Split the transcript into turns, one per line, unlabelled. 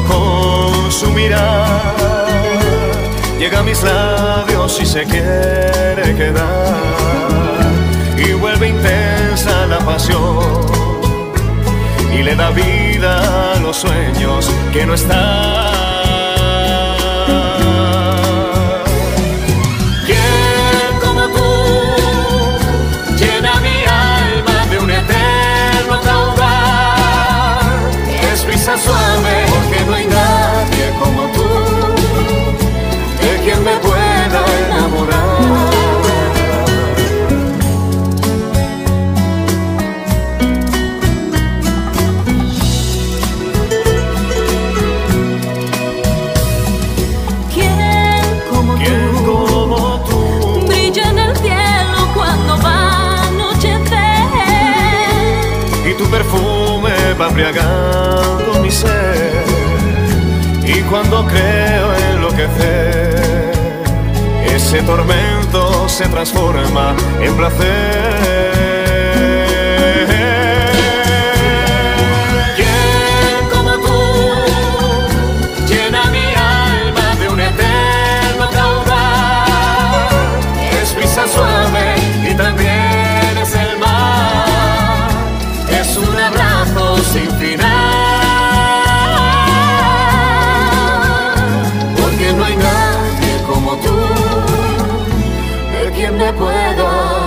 con su mirada llega a mis labios y se quiere quedar, y vuelve intensa la pasión y le da vida a los sueños que no están. ¿Quién como tú llena mi alma de un eterno caudal? Es brisa suave porque no hay nadie como tú, de quien me pueda enamorar. Tu perfume va embriagando mi ser, y cuando creo enloquecer, ese tormento se transforma en placer. ¿Quién como tú llena mi alma de un eterno caudal? Es brisa suave y también es el mar, es un abrazo sin final, porque no hay nadie como tú, de quien me pueda